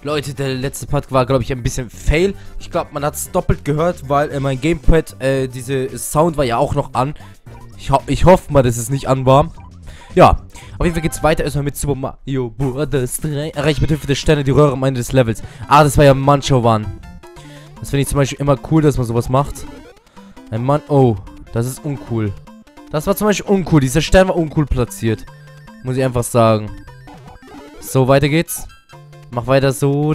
Leute, der letzte Part war, glaube ich, ein bisschen fail. Ich glaube, man hat es doppelt gehört, weil mein Gamepad, diese Sound war ja auch noch an. Ich hoffe mal, dass es nicht an war. Ja, auf jeden Fall geht's weiter erstmal mit Super Mario Bros. 3. Erreicht mit Hilfe der Sterne die Röhre am Ende des Levels. Ah, das war ja Mancho One. Das finde ich zum Beispiel immer cool, dass man sowas macht. Ein Mann, oh, das ist uncool. Das war zum Beispiel uncool. Dieser Stern war uncool platziert. Muss ich einfach sagen. So, weiter geht's. Mach weiter so.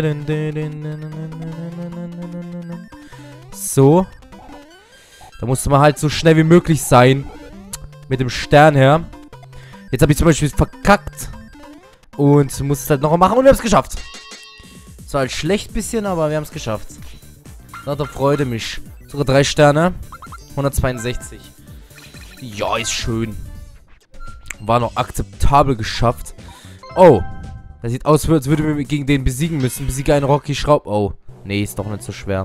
So. Da musste man halt so schnell wie möglich sein. Mit dem Stern her. Jetzt habe ich zum Beispiel verkackt. Und muss es halt noch machen und wir haben es geschafft. Es war halt schlecht bisschen, aber wir haben es geschafft. Da freute mich. Sogar 3 Sterne. 162. Ja, ist schön. War noch akzeptabel geschafft. Oh. Das sieht aus, als würden wir gegen den besiegen müssen. Besiege einen Rocky Schraub. Oh. Nee, ist doch nicht so schwer.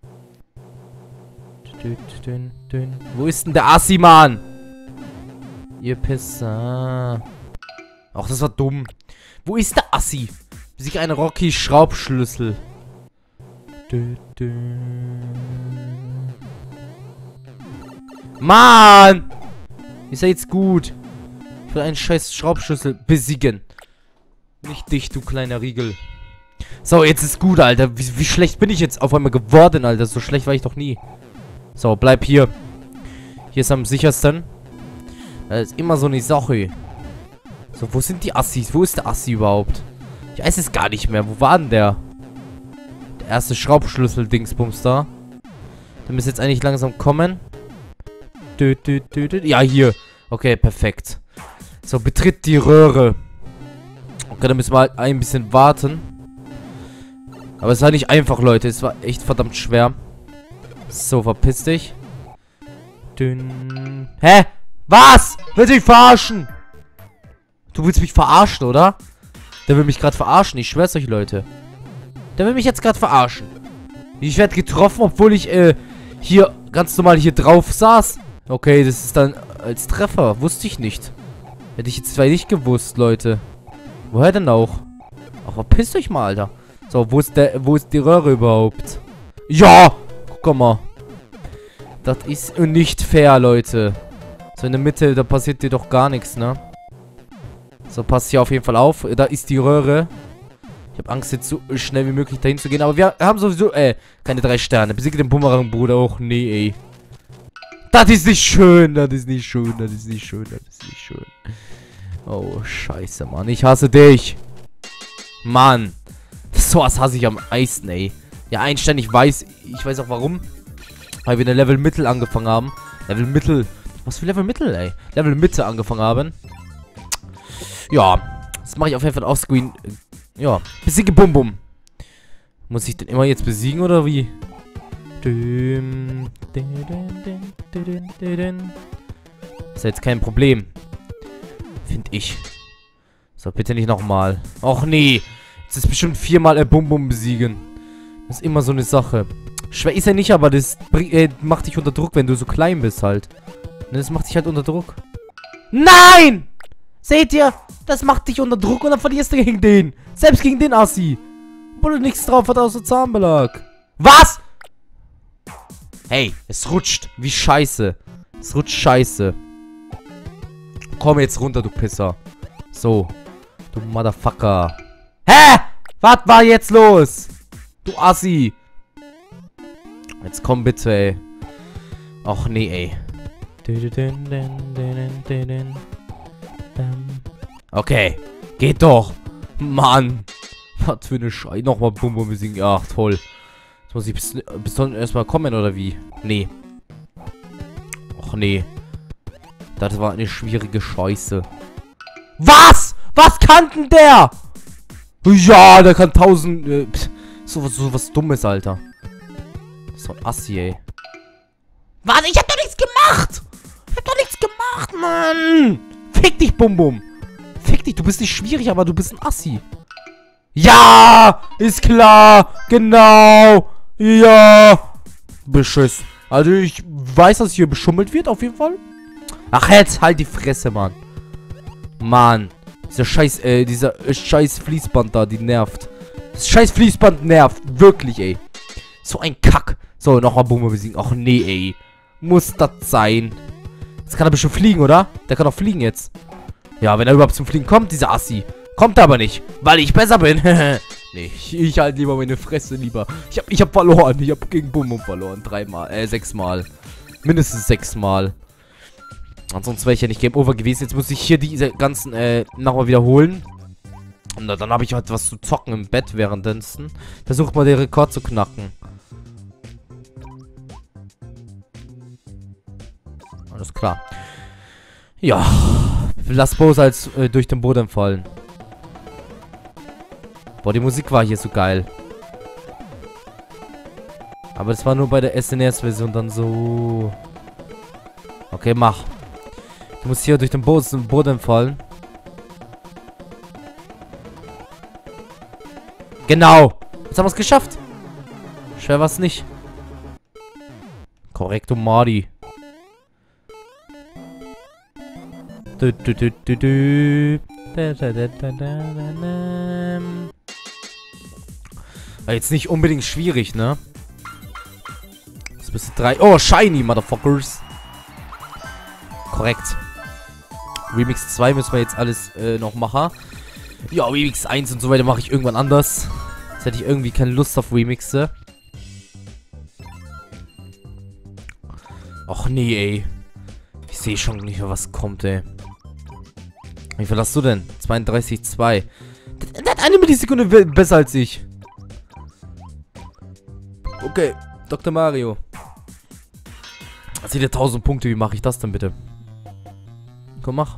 Wo ist denn der Assi, Mann? Ihr Pisser. Ach, das war dumm. Wo ist der Assi? Besiege einen Rocky Schraubschlüssel. Mann! Ist ja jetzt gut. Ich will einen scheiß Schraubschlüssel besiegen. Nicht dich, du kleiner Riegel. So, jetzt ist gut, Alter. Wie schlecht bin ich jetzt auf einmal geworden, Alter? So schlecht war ich doch nie. So, bleib hier. Hier ist am sichersten. Das ist immer so eine Sache. So, wo sind die Assis? Wo ist der Assi überhaupt? Ich weiß es gar nicht mehr. Wo war denn der? Der erste Schraubschlüssel-Dingsbums da. Der müsste jetzt eigentlich langsam kommen. Ja, hier. Okay, perfekt. So, betritt die Röhre. Okay, dann müssen wir halt ein bisschen warten. Aber es war nicht einfach, Leute. Es war echt verdammt schwer. So, verpiss dich. Hä? Was? Willst du mich verarschen? Du willst mich verarschen, oder? Der will mich gerade verarschen. Ich schwör's euch, Leute. Der will mich jetzt gerade verarschen. Ich werde getroffen, obwohl ich, hier ganz normal hier drauf saß. Okay, das ist dann als Treffer. Wusste ich nicht. Hätte ich jetzt zwar nicht gewusst, Leute. Woher denn auch? Ach, verpisst euch mal, Alter. So, wo ist die Röhre überhaupt? Ja! Guck mal. Das ist nicht fair, Leute. So in der Mitte, da passiert dir doch gar nichts, ne? So, passt hier auf jeden Fall auf. Da ist die Röhre. Ich habe Angst, jetzt so schnell wie möglich dahin zu gehen. Aber wir haben sowieso, keine 3 Sterne. Besiege den Bumerang, Bruder. Och, nee, ey. Das ist nicht schön. Das ist nicht schön. Das ist nicht schön. Das ist nicht schön. Oh, scheiße, Mann. Ich hasse dich. Mann. So was hasse ich am meisten, ey. Ja, Einstein, ich weiß auch warum. Weil wir in der Level Mittel angefangen haben. Level Mittel. Was für Level Mittel, ey? Level Mitte angefangen haben. Ja. Das mache ich auf jeden Fall offscreen. Ja. Besiege Bum Bum. Muss ich den immer jetzt besiegen oder wie? Ist ja jetzt kein Problem. Finde ich. So, bitte nicht nochmal. Och nee. Jetzt ist bestimmt 4-mal Bum Bum besiegen. Das ist immer so eine Sache. Schwer ist ja nicht, aber das macht dich unter Druck, wenn du so klein bist halt. Das macht dich halt unter Druck. Nein! Seht ihr? Das macht dich unter Druck und dann verlierst du gegen den. Selbst gegen den Assi. Obwohl du nichts drauf hat außer Zahnbelag. Was? Hey, es rutscht. Wie scheiße. Es rutscht scheiße. Komm jetzt runter, du Pisser. So. Du Motherfucker. Hä? Was war jetzt los? Du Assi. Jetzt komm bitte, ey. Och nee, ey. Okay. Geht doch. Mann. Was für eine Scheiße. Nochmal Bum Bum besiegen. Ja, toll. Jetzt muss ich bis dann erstmal kommen, oder wie? Nee. Och nee. Das war eine schwierige Scheiße. Was? Was kann denn der? Ja, der kann 1000... sowas Dummes, Alter. So ein Assi, ey. Was? Ich hab doch nichts gemacht! Ich hab doch nichts gemacht, Mann! Fick dich, Bum Bum! Fick dich, du bist nicht schwierig, aber du bist ein Assi. Ja! Ist klar! Genau! Ja! Beschiss. Also ich weiß, dass hier beschummelt wird, auf jeden Fall. Ach, jetzt halt die Fresse, Mann. Mann. Dieser scheiß Fließband da, die nervt. Das scheiß Fließband nervt. Wirklich, ey. So ein Kack. So, nochmal Boomer besiegen. Ach nee, ey. Muss das sein? Jetzt kann er bestimmt fliegen, oder? Der kann doch fliegen jetzt. Ja, wenn er überhaupt zum Fliegen kommt, dieser Assi. Kommt aber nicht, weil ich besser bin. Nee, ich halte lieber meine Fresse lieber. Ich hab verloren. Ich hab gegen Bum verloren. 6-mal. Mindestens 6-mal. Ansonsten wäre ich ja nicht Game Over gewesen. Jetzt muss ich hier diese ganzen, nochmal wiederholen. Und dann habe ich halt was zu zocken im Bett währenddessen. Versucht mal den Rekord zu knacken. Alles klar. Ja. Lass Bowser als durch den Boden fallen. Boah, die Musik war hier so geil. Aber das war nur bei der SNES-Version dann so. Okay, mach. Du musst hier durch den Boden fallen. Genau. Jetzt haben wir es geschafft. Schwer war es nicht. Korrekto Mardi. War jetzt nicht unbedingt schwierig, ne? Das bist 3. Oh, Shiny, Motherfuckers. Korrekt. Remix 2 müssen wir jetzt alles noch machen. Ja, Remix 1 und so weiter mache ich irgendwann anders. Jetzt hätte ich irgendwie keine Lust auf Remixe. Och nee, ey. Ich sehe schon nicht mehr, was kommt, ey. Wie viel hast du denn? 32,2. Der hat eine Millisekunde besser als ich. Okay, Dr. Mario. Erzähl dir 1000 Punkte, wie mache ich das denn bitte? Komm, mach.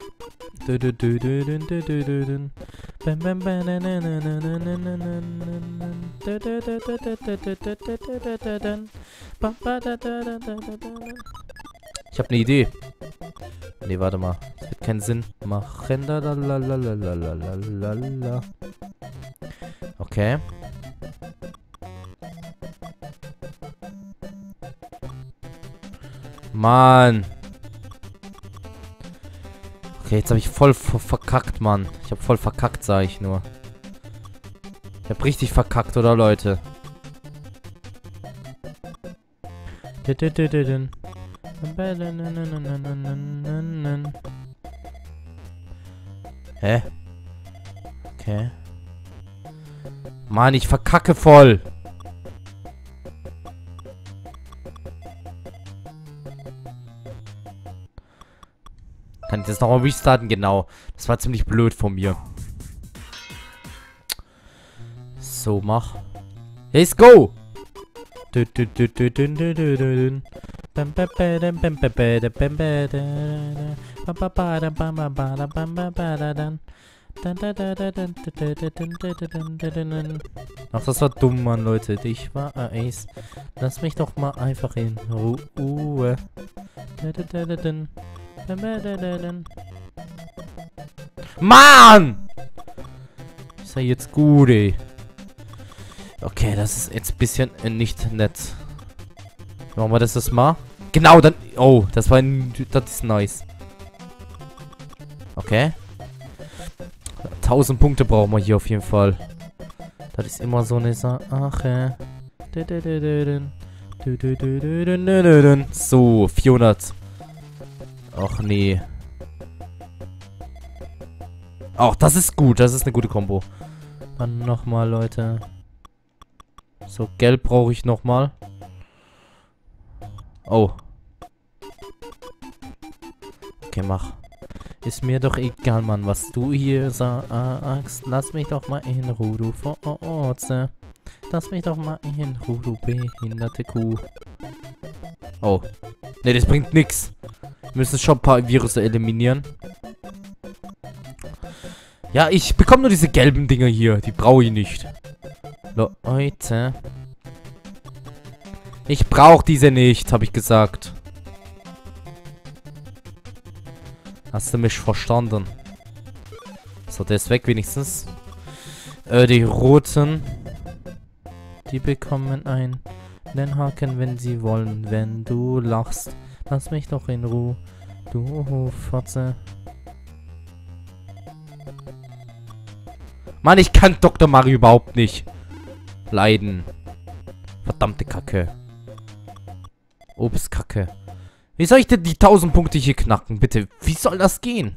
Ich habe eine Idee. Nee, warte mal. Das wird keinen Sinn machen. Okay. Mann. Okay, jetzt habe ich voll verkackt, Mann. Ich habe voll verkackt, sage ich nur. Ich habe richtig verkackt, oder Leute? Hä? Okay. Mann, ich verkacke voll. Kann ich das nochmal restarten? Genau. Das war ziemlich blöd von mir. So, mach. Let's go! Ach, das war dumm, Mann, Leute. Ich war Ace. Lass mich doch mal einfach in Ruhe. Mann! Sei jetzt gut, ey. Okay, das ist jetzt ein bisschen nicht nett. Machen wir das mal? Genau, dann... Oh, das war ein... Das ist nice. Okay. 1000 Punkte brauchen wir hier auf jeden Fall. Das ist immer so eine Sache. So, 400. Ach nee. Ach, das ist gut. Das ist eine gute Kombo. Dann nochmal, Leute. So, Gelb brauche ich nochmal. Oh. Okay, mach. Ist mir doch egal, Mann, was du hier sagst. Lass mich doch mal in Ruhe, du Verorte. Lass mich doch mal in Ruhe, du behinderte Kuh. Oh. Ne, das bringt nix. Wir müssen schon ein paar Virusse eliminieren. Ja, ich bekomme nur diese gelben Dinger hier. Die brauche ich nicht. Leute. Ich brauche diese nicht, habe ich gesagt. Hast du mich verstanden? So, der ist weg wenigstens. Die roten. Die bekommen einen Haken, wenn sie wollen. Wenn du lachst. Lass mich doch in Ruhe. Du Fotze. Mann, ich kann Dr. Mario überhaupt nicht leiden. Verdammte Kacke. Obstkacke. Wie soll ich denn die 1000 Punkte hier knacken? Bitte, wie soll das gehen?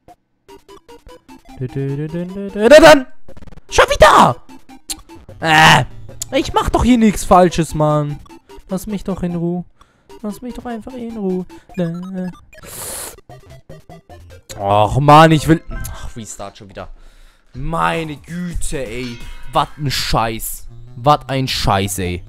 Dann! Schon wieder! Ich mach doch hier nichts Falsches, Mann. Lass mich doch in Ruhe. Lass mich doch einfach in Ruhe. Ach, Mann, ich will... Ach, Restart schon wieder. Meine Güte, ey. Was ein Scheiß. Was ein Scheiß, ey.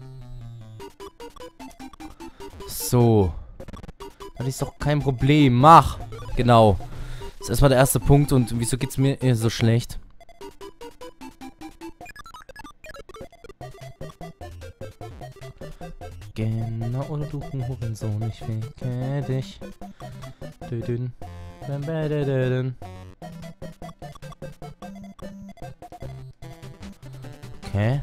So. Das ist doch kein Problem. Mach. Genau. Das ist erstmal der erste Punkt. Und wieso geht's mir so schlecht? Genau, du Hurensohn, ich ficke dich. Okay.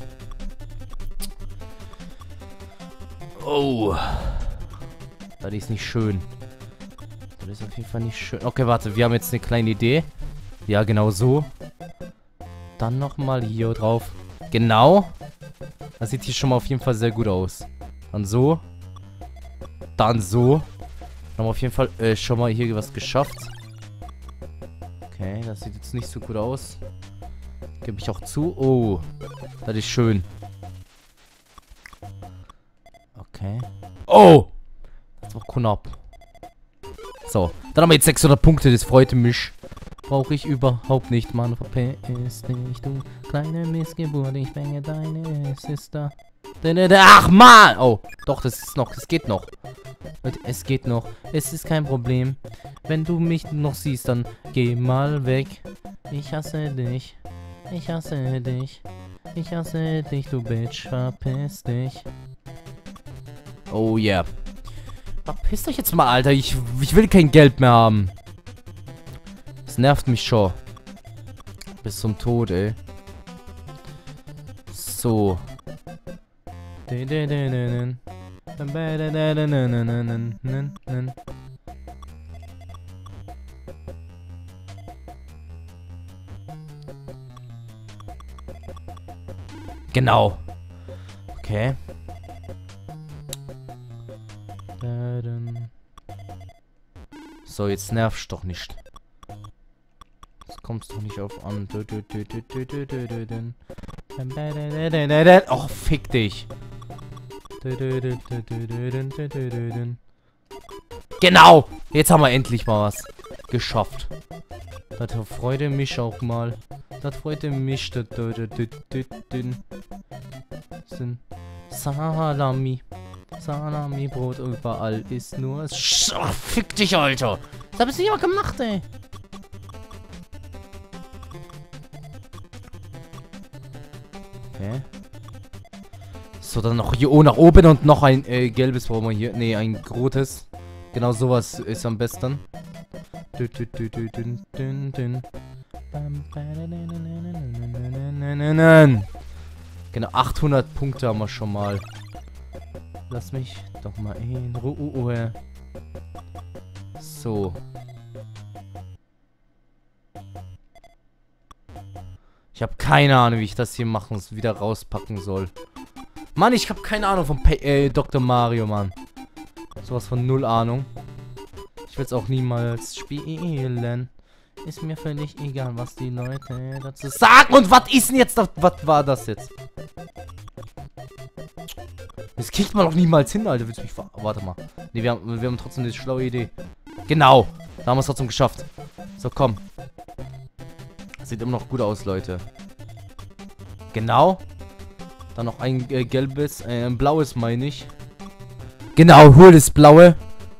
Oh. Das ist nicht schön. Das ist auf jeden Fall nicht schön. Okay, warte, wir haben jetzt eine kleine Idee. Ja, genau so. Dann nochmal hier drauf. Genau. Das sieht hier schon mal auf jeden Fall sehr gut aus. Dann so. Dann so. Dann haben wir auf jeden Fall schon mal hier was geschafft. Okay, das sieht jetzt nicht so gut aus. Gebe ich auch zu. Oh, das ist schön. Okay. Oh! Das war knapp. So, dann haben wir jetzt 600 Punkte. Das freut mich. Brauche ich überhaupt nicht, Mann. Verpiss dich, du kleine Missgeburt. Ich bänge deine Sister. Ach, Mann! Oh, doch, das ist noch. Es geht noch. Es geht noch. Es ist kein Problem. Wenn du mich noch siehst, dann geh mal weg. Ich hasse dich. Ich hasse dich. Ich hasse dich, du Bitch. Verpiss dich. Oh, yeah. Verpiss dich jetzt mal, Alter. Ich will kein Geld mehr haben. Das nervt mich schon. Bis zum Tod, ey. So. Genau. Okay. So, jetzt nervst doch nicht. Jetzt kommst doch nicht auf an. Oh, fick dich. Genau. Jetzt haben wir endlich mal was geschafft. Das freute mich auch mal. Das freute mich. Salami. Salami-Brot überall ist nur... Oh, fick dich, Alter. Das hab ich nicht mal gemacht, ey. Okay. So, dann noch hier nach oben und noch ein gelbes brauchen wir hier. Ne, ein rotes. Genau sowas ist am besten. Genau, 800 Punkte haben wir schon mal. Lass mich doch mal in Ruhe. So. Ich habe keine Ahnung, wie ich das hier machen, wieder rauspacken soll. Mann, ich habe keine Ahnung von Dr. Mario, Mann. Sowas von null Ahnung. Ich will es auch niemals spielen. Ist mir völlig egal, was die Leute dazu sagen. Und was ist denn jetzt? Was war das jetzt? Das kriegt man doch niemals hin, Alter. Willst du mich warte mal. Ne, wir haben trotzdem eine schlaue Idee. Genau. Da haben wir es trotzdem geschafft. So, komm. Sieht immer noch gut aus, Leute. Genau. Dann noch ein gelbes, ein blaues meine ich. Genau, hol das blaue.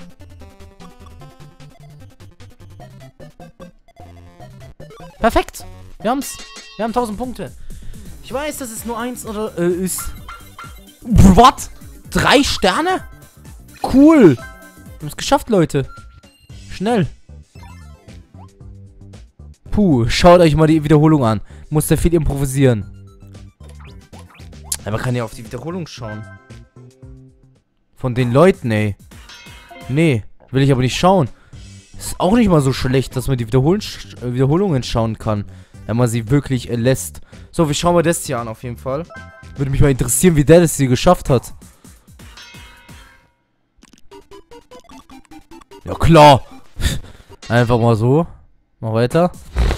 Perfekt. Wir haben's. Wir haben 1000 Punkte. Ich weiß, das ist nur eins oder ist... Was? 3 Sterne? Cool. Wir haben es geschafft, Leute. Schnell. Puh, schaut euch mal die Wiederholung an. Muss da viel improvisieren. Aber man kann ja auf die Wiederholung schauen. Von den Leuten, ey. Nee, will ich aber nicht schauen. Ist auch nicht mal so schlecht, dass man die Wiederholungen schauen kann. wenn man sie wirklich lässt. So, wir schauen mal das hier an auf jeden Fall. Würde mich mal interessieren, wie der das hier geschafft hat. Ja klar. Einfach mal so. Mal weiter.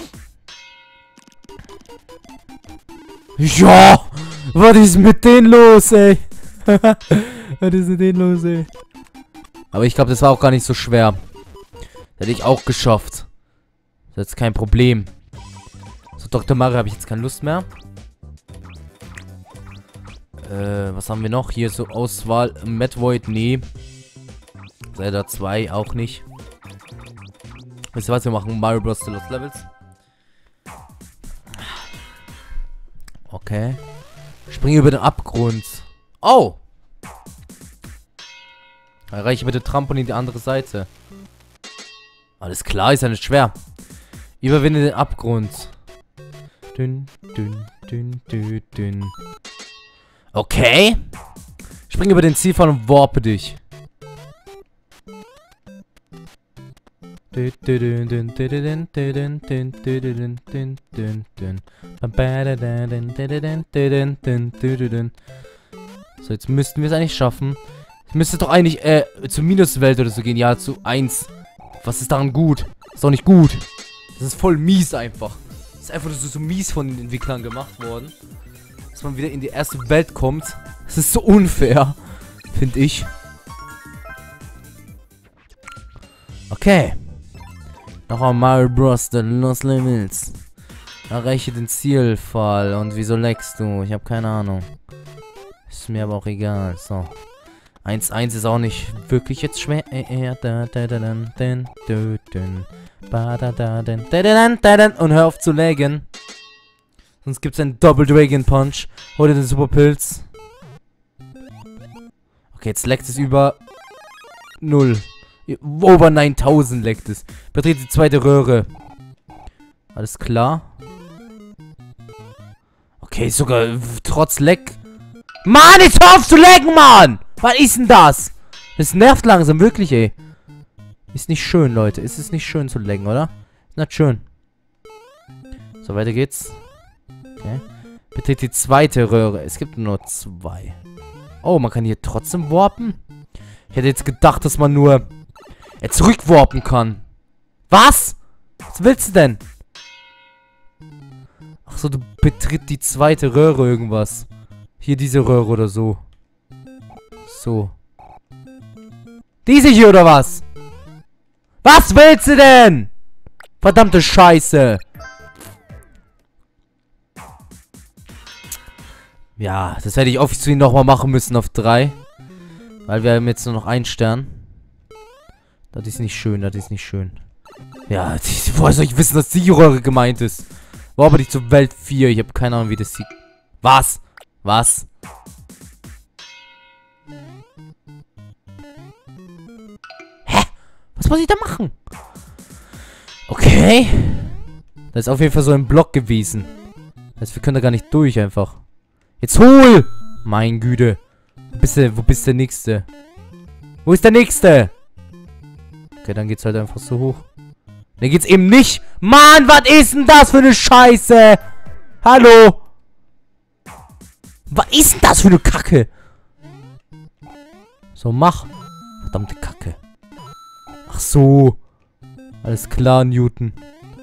Ja! Was ist mit denen los, ey? Was ist mit denen los, ey? Aber ich glaube, das war auch gar nicht so schwer. Das hätte ich auch geschafft. Das ist jetzt kein Problem. So, Dr. Mario habe ich jetzt keine Lust mehr. Was haben wir noch? Hier so Auswahl. Metroid, nee. Zelda 2 auch nicht. Wisst ihr was? Wir machen Mario Bros. The Lost Levels. Okay. Springe über den Abgrund. Oh! Erreiche bitte Trampolin die andere Seite. Alles klar, ist ja nicht schwer. Überwinde den Abgrund. Dünn, dünn, dünn, dünn, dünn. Okay. Spring über den Zielfall und warpe dich. So, jetzt müssten wir es eigentlich schaffen. Es müsste doch eigentlich zur Minuswelt oder so gehen. Ja, zu 1. Was ist daran gut? Ist doch nicht gut. Das ist voll mies einfach. Das ist einfach so mies von den Entwicklern gemacht worden. Dass man wieder in die erste Welt kommt. Das ist so unfair. Finde ich. Okay. Nochmal Mario Bros. The Lost Levels. Erreiche den Zielfall. Und wieso leckst du? Ich habe keine Ahnung. Ist mir aber auch egal. So. 1-1 ist auch nicht wirklich jetzt schwer. Und hör auf zu laggen. Sonst gibt es einen Double Dragon Punch. Hol dir den Super Pilz. Okay, jetzt leckt es über 0. Over 9000 leckt es. Betrete die zweite Röhre. Alles klar. Okay, sogar trotz Leck. Mann, jetzt hör auf zu lecken, Mann! Was ist denn das? Das nervt langsam, wirklich, ey. Ist nicht schön, Leute. Ist es nicht schön zu lecken, oder? Ist nicht schön. So, weiter geht's. Okay. Betrete die zweite Röhre. Es gibt nur 2. Oh, man kann hier trotzdem warpen? Ich hätte jetzt gedacht, dass man nur zurückwarpen kann. Was? Was willst du denn? Achso, du betritt die zweite Röhre irgendwas. Hier diese Röhre oder so. So. Diese hier oder was? Was willst du denn? Verdammte Scheiße. Ja, das hätte ich offensichtlich nochmal machen müssen auf 3. Weil wir haben jetzt nur noch 1 Stern. Das ist nicht schön, das ist nicht schön. Ja, woher soll ich wissen, dass die Röhre gemeint ist? War aber nicht zur Welt 4. Ich habe keine Ahnung, wie das sieht. Was? Was? Hä? Was muss ich da machen? Okay. Das ist auf jeden Fall so ein Block gewesen. Das heißt, wir können da gar nicht durch einfach. Jetzt hol! Mein Güte. Wo bist der Nächste? Wo ist der Nächste? Okay, dann geht's halt einfach so hoch. Dann geht's eben nicht. Mann, was ist denn das für eine Scheiße? Hallo? Was ist denn das für eine Kacke? So, mach. Verdammte Kacke. Ach so. Alles klar, Newton.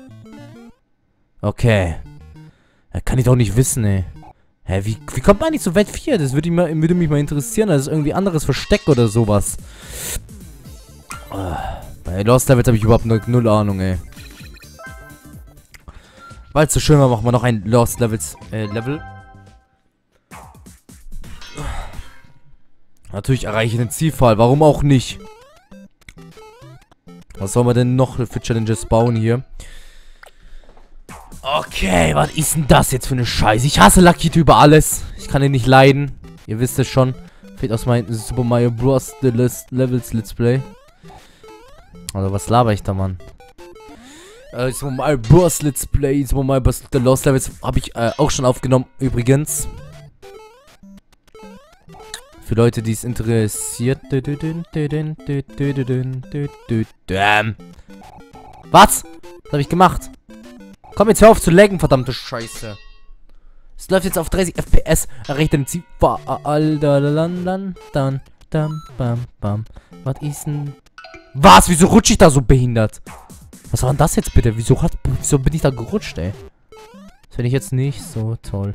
Okay. Ja, kann ich doch nicht wissen, ey. Hä, wie kommt man nicht zu Welt 4? Das würde mich mal interessieren. Das ist irgendwie anderes Versteck oder sowas. Bei Lost Levels habe ich überhaupt null Ahnung, ey. Weil es so schön war, machen wir noch ein Lost Levels Level. Natürlich erreiche ich den Zielfall. Warum auch nicht? Was soll man denn noch für Challenges bauen hier? Okay, was ist denn das jetzt für eine Scheiße? Ich hasse Lakito über alles. Ich kann ihn nicht leiden. Ihr wisst es schon. Fehlt aus meinem Super Mario Bros. The Levels Let's Play. Also was laber ich da, Mann? Super Mario Bros. Let's Play. Super Mario Bros. The Lost Levels habe ich auch schon aufgenommen, übrigens. Für Leute, die es interessiert. Was? Was habe ich gemacht? Komm, jetzt hör auf zu laggen, verdammte Scheiße. Es läuft jetzt auf 30 FPS. Erreicht den Ziel. Alter, dann, bam, bam. Was ist denn... Was? Wieso rutsche ich da so behindert? Was war denn das jetzt bitte? Wieso bin ich da gerutscht, ey? Das finde ich jetzt nicht so toll.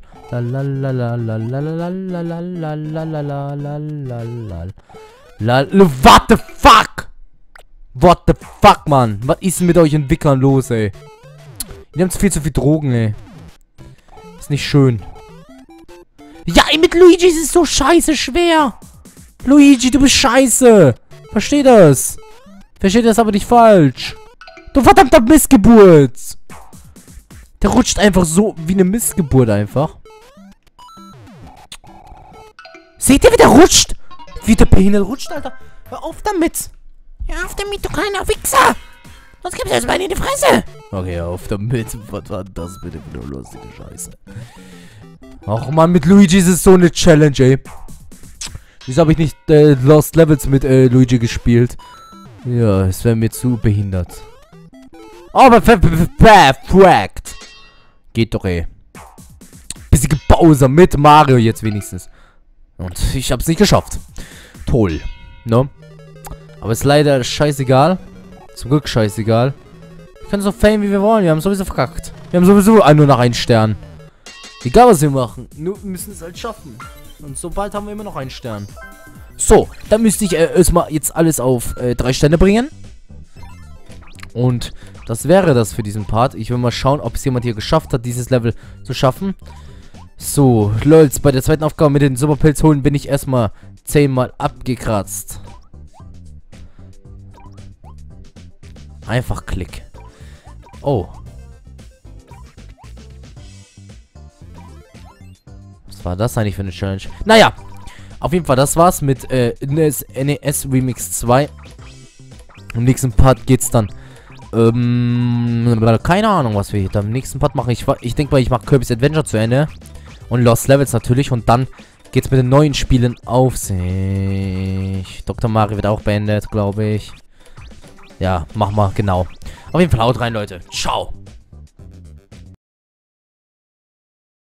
What the fuck? What the fuck, Mann? Was ist denn mit euch Entwicklern los, ey? Ihr habt viel zu viel Drogen, ey. Ist nicht schön. Ja, ey, mit Luigi ist es so scheiße schwer. Luigi, du bist scheiße. Versteh das. Versteh das aber nicht falsch. Du verdammter Missgeburt. Der rutscht einfach so wie eine Missgeburt einfach. Seht ihr, wie der rutscht? Wie der behindert rutscht, Alter. Hör auf damit. Hör auf damit, du kleiner Wichser. Sonst gibt's jetzt mal in die Fresse. Okay, hör auf damit. Was war das bitte für eine lustige Scheiße? Ach man, mit Luigi ist es so eine Challenge, ey. Wieso habe ich nicht Lost Levels mit Luigi gespielt? Ja, es wäre mir zu behindert. Aber perfekt. Geht doch, ey. Bisschen Bowser mit Mario jetzt wenigstens. Und ich hab's nicht geschafft. Toll. Ne? Aber ist leider scheißegal. Zum Glück scheißegal. Wir können so fame wie wir wollen. Wir haben sowieso verkackt. Wir haben sowieso nur noch einen Stern. Egal was wir machen. Nur wir müssen es halt schaffen. Und sobald haben wir immer noch einen Stern. So, dann müsste ich erstmal jetzt alles auf 3 Sterne bringen. Und das wäre das für diesen Part. Ich will mal schauen, ob es jemand hier geschafft hat, dieses Level zu schaffen. So, lolz, bei der zweiten Aufgabe mit den Superpilz holen bin ich erstmal 10-mal abgekratzt. Einfach Klick. Oh. Was war das eigentlich für eine Challenge? Naja, auf jeden Fall, das war's mit NES Remix 2. Im nächsten Part geht's dann keine Ahnung, was wir hier im nächsten Part machen. Ich denke mal, ich mache Kirby's Adventure zu Ende. Und Lost Levels natürlich. Und dann geht's mit den neuen Spielen auf sich. Dr. Mario wird auch beendet, glaube ich. Ja, mach mal, genau. Auf jeden Fall haut rein, Leute. Ciao.